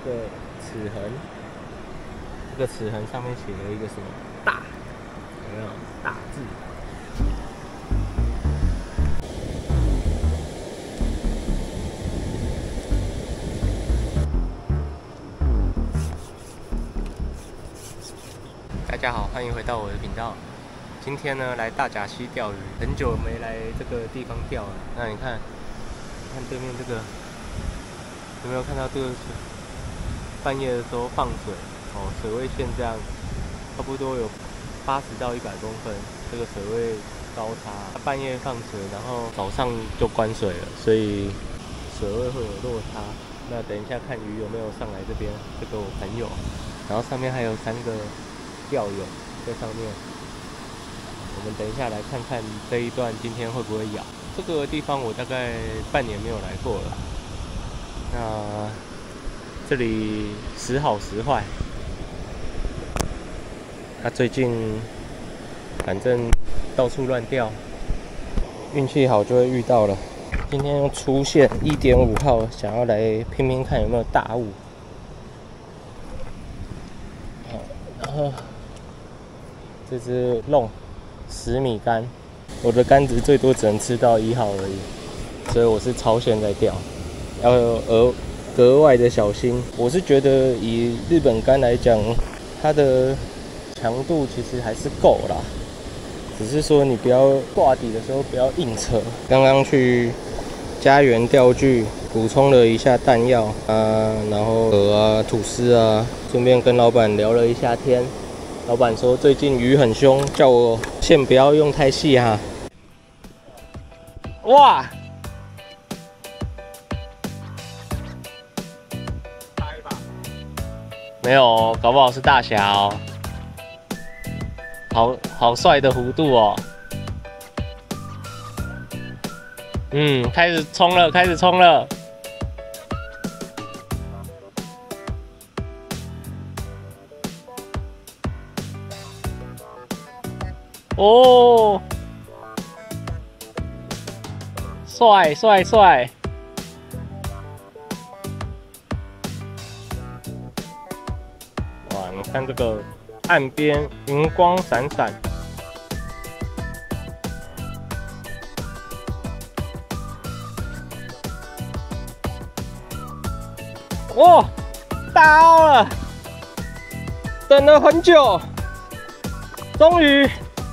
个齿痕，这个齿痕上面写了一个什么大，有没有大字？大家好，欢迎回到我的频道。今天呢，来大甲溪钓鱼，很久没来这个地方钓了。那你看对面这个，有没有看到这个半夜的时候放水？哦，水位线这样，差不多有80到100公分，这个水位高差。半夜放水，然后早上就关水了，所以水位会有落差。那等一下看鱼有没有上来这边，这个我朋友，然后上面还有3个钓友在上面。我们等一下来看看这一段今天会不会咬。这个地方我大概半年没有来过了。那这里时好时坏。他最近反正到处乱钓，运气好就会遇到了。今天又出现1.5号，想要来拼拼看有没有大物。然后这只弄10米竿，我的竿子最多只能吃到1号而已，所以我是超限在钓，要格外的小心。我是觉得以日本竿来讲，它的强度其实还是够啦，只是说你不要挂底的时候不要硬扯。刚刚去家园钓具补充了一下弹药啊，然后鹅啊、吐司啊，顺便跟老板聊了一下天。老板说最近鱼很凶，叫我线不要用太细哈。哇！没有哦，搞不好是大侠哦。好帅的弧度哦。开始冲了，开始冲了。哦，帅帅帅！哇，你看这个岸边银光闪闪。哇，大澳了！等了很久，终于。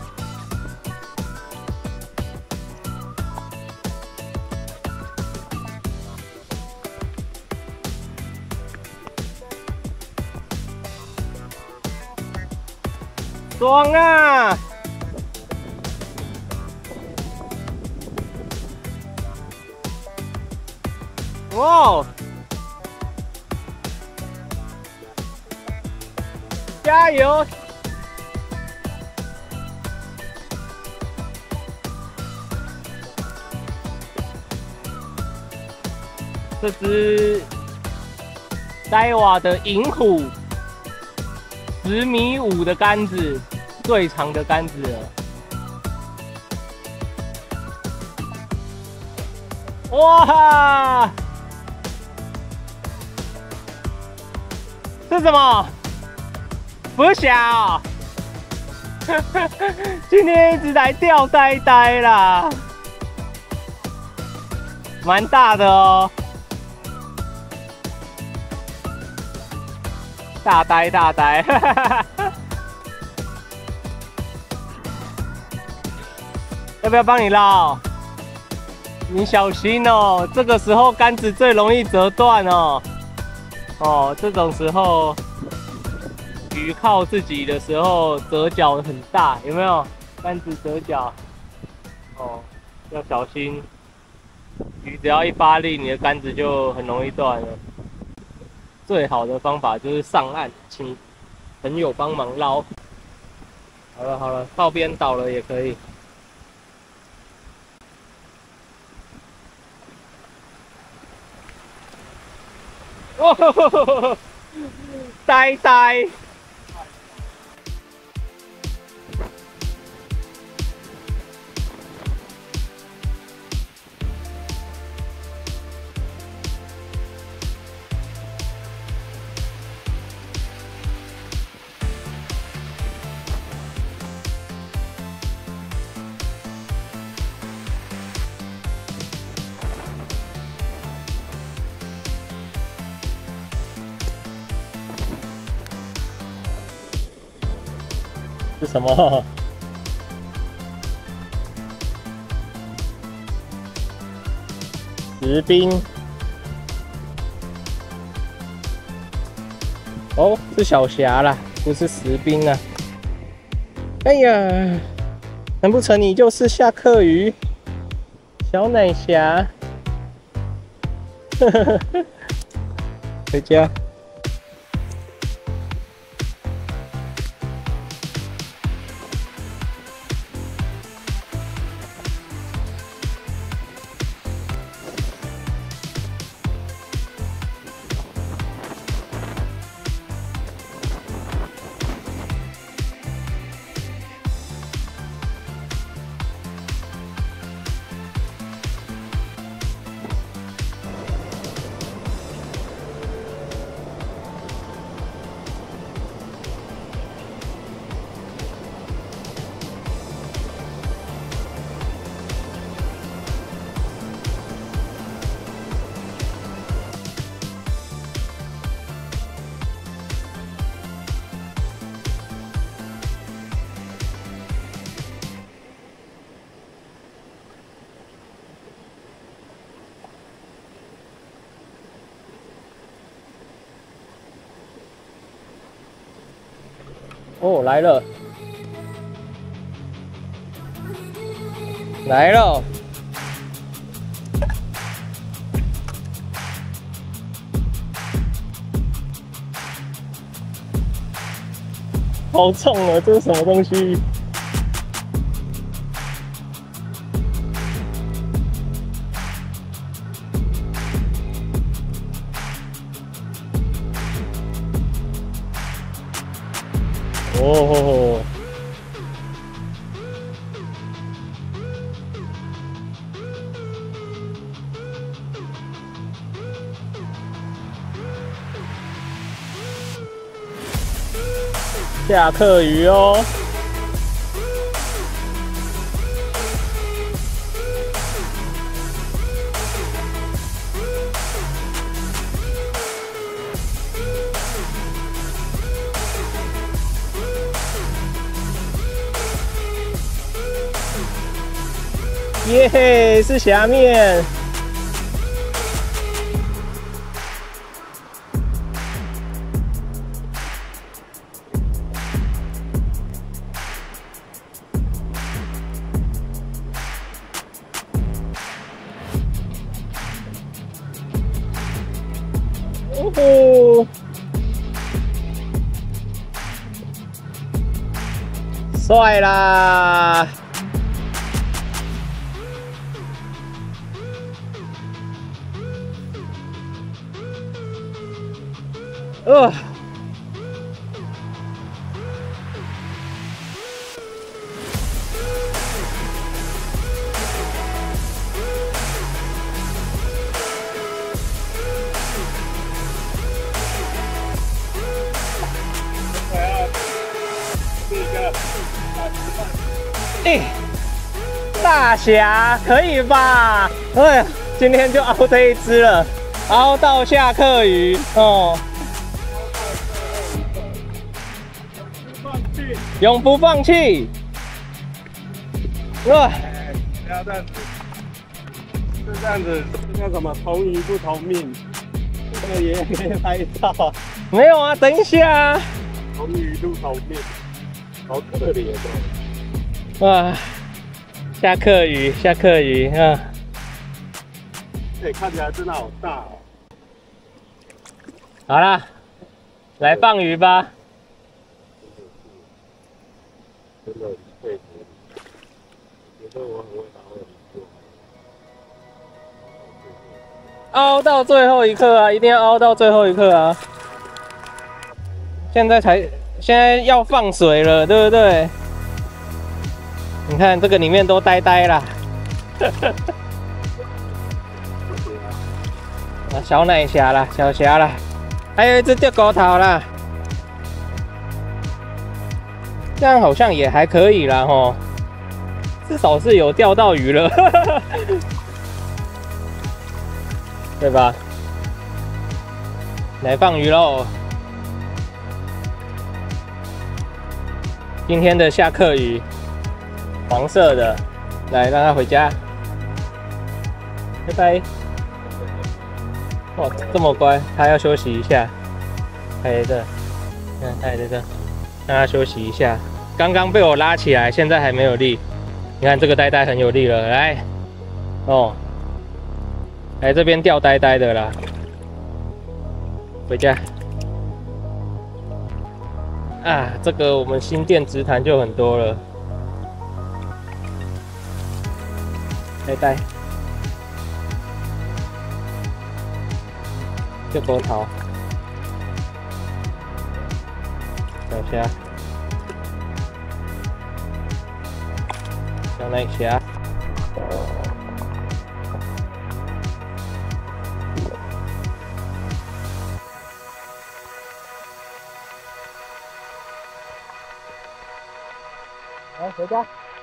爽啊！哇！加油！这只呆瓦的银虎，10.5米的竿子，最长的竿子了。哇！是什么？不小，今天一直来钓呆呆啦，蛮大的哦。大呆大呆，要不要帮你捞？你小心哦，这个时候竿子最容易折断哦。哦，这种时候鱼靠自己的时候折角很大，有没有？竿子折角，哦，要小心。鱼只要一发力，你的竿子就很容易断了。最好的方法就是上岸，请朋友帮忙捞。好了好了，靠边倒了也可以。哦，呆呆。 是什么？石冰。哦，是小霞啦，不是石冰啊。哎呀，难不成你就是下课鱼？小奶侠。回家。哦，来了，来了，好重啊！这是什么东西？哦，下课鱼哦。耶嘿，是虾面。哦，帅啦！哎，大侠可以吧？哎呀，今天就熬这一只了，熬到下课鱼哦。永不放弃。哇！ 不要这样子，是这样子，这叫什么？同鱼不同命。这个也可以拍照啊。 没有啊，等一下。 同鱼不同命，好可怜哦。 哇！下课鱼，下课鱼啊！ 哎，看起来真的好大哦。 好啦，来放鱼吧。 真的很佩服你，觉得我很会把握鱼做。 熬到最后一刻啊，一定要熬到最后一刻啊！现在要放水了，对不对？你看这个里面都呆呆啦。小奶侠啦，小侠啦，还有一只掉狗头啦。这样好像也还可以啦齁，至少是有钓到鱼了，对吧？来放鱼喽！ 今天的下课雨，黄色的，来让他回家，拜拜。哇，这么乖，他要休息一下，还在这，看他还在这，让他休息一下。刚刚被我拉起来，现在还没有力。你看这个呆呆很有力了，来，哦，来这边吊呆呆的啦，回家。啊，这个我们新店直潭就很多了，呆呆。这波桃，小虾，小奶虾，来回家。